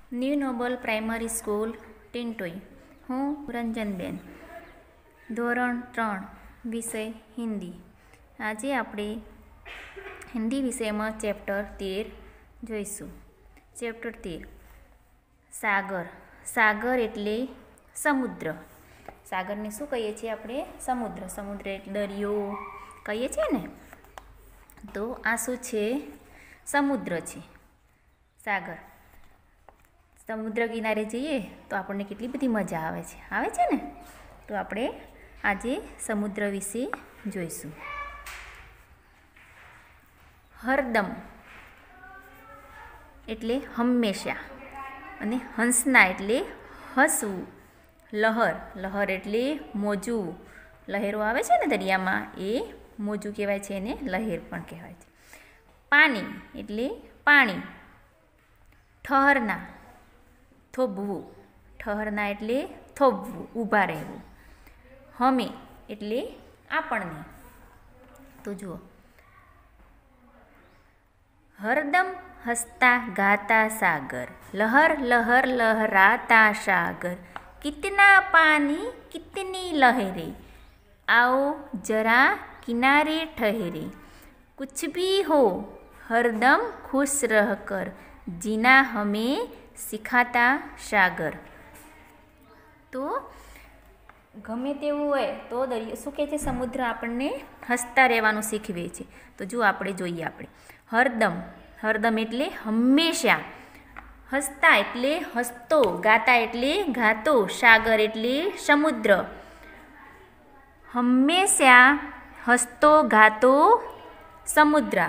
New noble primary school Tintoi. હું રંજનબેન, ધોરણ 3, વિષય હિન્દી. આજે આપણે હિન્દી વિષયમાં ચેપ્ટર 13 જોઈશું. ચેપ્ટર 13 સાગર. સાગર એટલે સમુદ્ર. સાગરને શું કહીએ છીએ આપણે? સમુદ્ર. સમુદ્ર એટલે દરિયો કહીએ છીએ ને. તો આ શું છે? સમુદ્ર છે. સાગર. સમુદ્ર કિનારે જઈએ તો આપણને કેટલી બધી મજા આવે છે ને. તો આપણે આજે સમુદ્ર વિશે જોઈશું. હરદમ એટલે હંમેશા, અને હંસના એટલે હસવું. લહર. લહર એટલે મોજું. લહેરો આવે છે ને દરિયામાં, એ મોજું કહેવાય છે, એને લહેર પણ કહેવાય છે. પાણી એટલે પાણી. ઠહરના, થોભવું. ઠહરના એટલે થોભવું, ઊભા રહેવું. હમે એટલે આપણને. તો જુઓ, હરદમ હસતા ગાતા સાગર, લહર લહર લહરાતા સાગર, કિતના પાनी कितनी लहरें, आओ जरा किनारे ठहरे, कुछ भी हो हरदम खुश रहकर, जीना हमें सिखाता सागर. તો ગમે તેવું હોય તો દરિયો શું કહે છે? સમુદ્ર આપણને હસતા રહેવાનું શીખવે છે. તો જો આપણે જોઈએ, આપણે હરદમ. હરદમ એટલે હંમેશા. હસતા એટલે હસતો. ગાતા એટલે ગાતો. સાગર એટલે સમુદ્ર. હંમેશા હસતો ગાતો સમુદ્ર.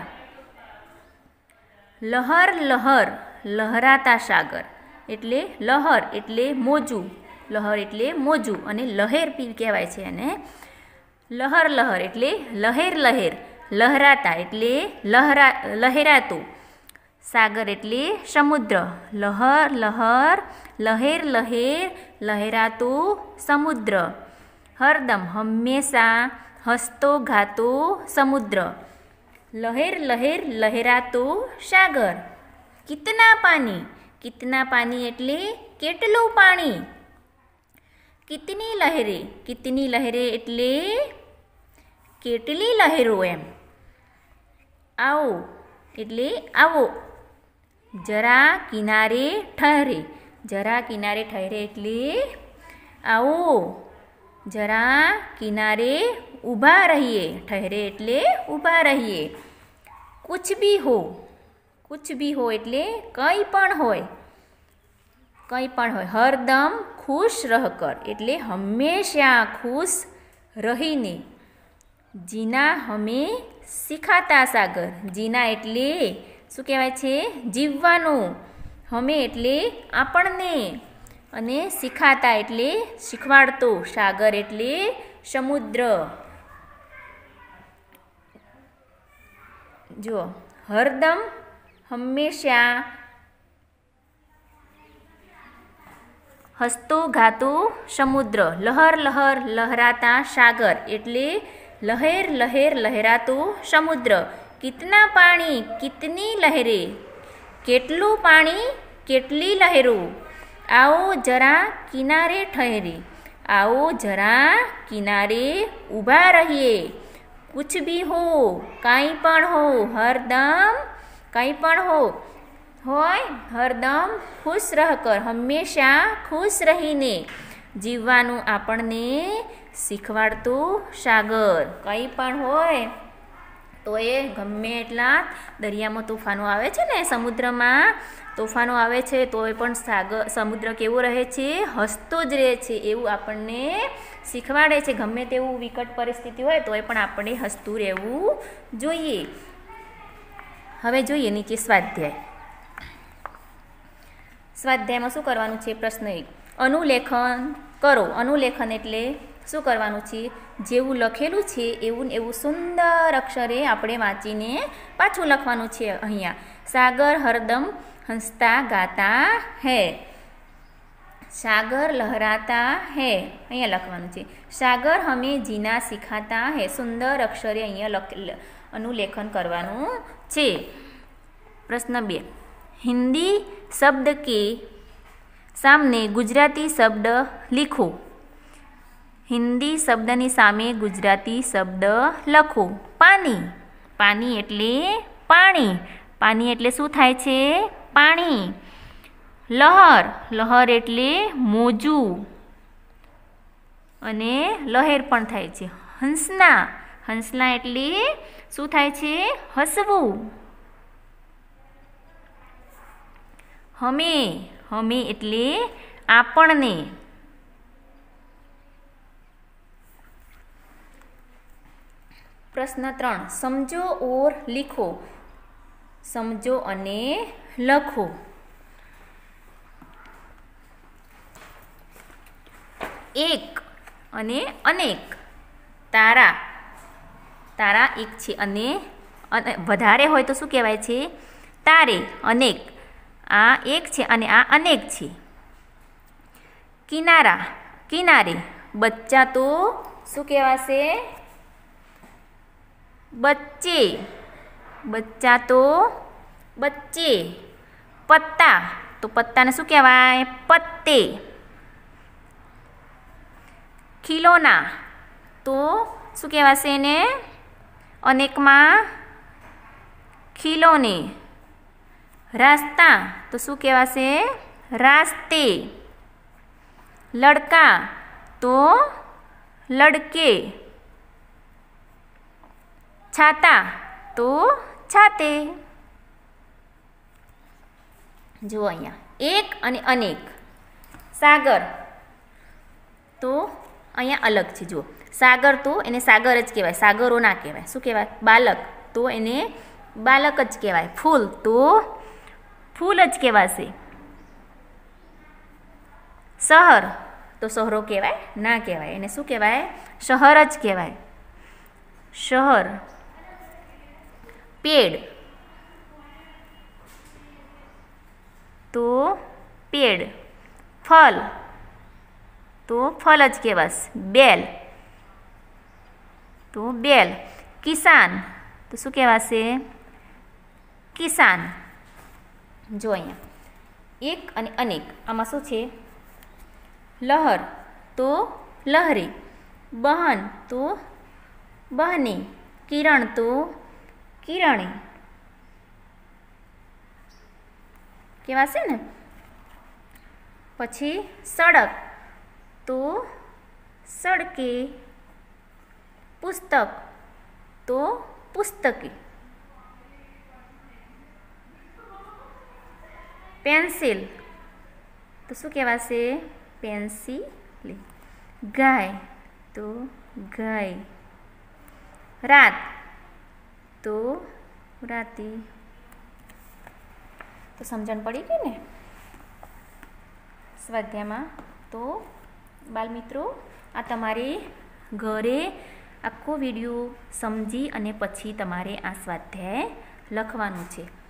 લહર લહર લહરાતા સાગર એટલે લહર એટલે મોજું. લહર એટલે મોજું, અને લહેર પી કહેવાય છે એને. લહર લહર એટલે લહેર લહેર. લહરાતા એટલે લહેરાતું. સાગર એટલે સમુદ્ર. લહર લહર લહેર લહેર લહેરાતું સમુદ્ર. હરદમ હંમેશા હસતો ગાતો સમુદ્ર. લહેર લહેર લહેરાતું સાગર. કિતના પાनी. કિતના પાनी એટલે કેટલું પાણી. કિતની લહેરે. કિતની લહેરે એટલે કેટલી લહેરો એમ. આવો એટલે આવો. જરા કિનારે ઠહરે. જરા કિનારે ઠહરે એટલે આવો. જરા કિનારે ઊભા રહીએ. ઠહરે એટલે ઊભા રહીએ. કુછ ભી હો. કુછ ભી હો એટલે કંઈ પણ હોય. કંઈ પણ હોય. હરદમ ખુશ રહકર એટલે હંમેશા ખુશ રહીને. જીના હમે શીખાતા સાગર. જીના એટલે શું કહેવાય છે? જીવવાનું. હમે એટલે આપણને, અને શીખાતા એટલે શીખવાડતો. સાગર એટલે સમુદ્ર. જુઓ, હરદમ હંમેશા હસતો ગાતો સમુદ્ર. લહર લહર લહરાતા સાગર એટલે લહેર લહેર લહેરાતું સમુદ્ર. કિતના પાણી કિતની લહેરે. કેટલું પાણી કેટલી લહેરો. આવો જરા કિનારે ઠહરે. આવો જરા કિનારે ઊભા રહીએ. કુછ ભી હો. કાંઈ પણ હો. હરદમ કંઈ પણ હોય. હરદમ ખુશ રહકર હંમેશા ખુશ રહીને. જીવવાનું આપણને શીખવાડતું સાગર. કંઈ પણ હોય તો એ ગમે એટલા દરિયામાં તોફાનો આવે છે ને, સમુદ્રમાં તોફાનો આવે છે, તો એ પણ સમુદ્ર કેવો રહે છે? હસતો જ રહે છે. એવું આપણને શીખવાડે છે. ગમે તેવું વિકટ પરિસ્થિતિ હોય તો એ પણ આપણે હસતું રહેવું જોઈએ. હવે જોઈએ નીચે સ્વાધ્યાય. સ્વાધ્યાયમાં શું કરવાનું છે? પ્રશ્ન 1, અનુલેખન કરો. અનુલેખન એટલે શું કરવાનું છે? જેવું લખેલું છે એવું એવું સુંદર અક્ષરે આપણે વાંચીને પાછું લખવાનું છે. અહીંયા સાગર હરદમ હસતા ગાતા હૈ. સાગર લહરાતા હૈ અહીંયા લખવાનું છે. સાગર હમે જીના સિખાતા હૈ. સુંદર અક્ષરે અહીંયા અનુલેખન કરવાનું છે. प्रश्न 2, हिंदी शब्द के सामने गुजराती शब्द लिखो। हिंदी शब्दनी सामे गुजराती शब्द लखो। पानी, पानी एटले पाणी, पानी एटले शुं थाय छे? पाणी। लहर, लहर एटले मोजू अने लहेर पण थाय छे। हंसना, हंसना एटले शुं थाय छे? हसवू। हमे, हमे एटले आपणने। प्रश्न 3, समझो और लिखो। समझो अने लखो। एक अने अनेक। तारा, तारा एक छे अने वधारे होय तो शुं कहेवाय छे? तारे। अनेक, आ एक छे अने आ अनेक छे। किनारा, किनारे। बच्चा तो शुं कहेवाशे? बच्चे, बच्चा तो बच्चे। पत्ता, तो पत्ता ने शुं कहेवाय? पत्ते। खिलौना, तो शुं कहेवाशे एने? अनेक मां खिलौने। रास्ता, तो शुं कहेवाशे? रास्ते। लड़का, तो लड़के। छाता, तो छाते। जो अहींया एक अने अनेक। सागर, तो अहींया अलग छे। जो सागर तो एने सागर ज कहेवाय, सागरो ना कहेवाय। शुं कहेवाय? बालक, तो एने बालक ज कहेवाय। फूल, तो फूल ज कहेवाशे। शहर, तो शहरो कहेवाय? ना कहेवाय, एने शुं कहेवाय? शहर ज कहेवाय। शहर। पेड़, तो पेड़। फल, तो फल ज कहेवाश। बेल, तो बेल। किसान, तो शुं कहेवाशे? किसान। जो अहींया एक अने अनेक, आमां शुं छे? लहर, तो लहरी। बहन, तो बहनी। किरण, तो किरणी कहेवाशे ने। पछी सड़क, तो सड़के। पुस्तक, तो पुस्तकी। पेन्सिल, तो शुं कहेवाशे? पेन्सिली। गाय, तो गाय। रात, तो राती। तो समझण पड़ी गई ने स्वाध्यायमां। तो बालमित्रों, आ तमारे घरे आखो विडियो समझी अने पछी तमारे आ स्वाध्याय लखवानुं छे।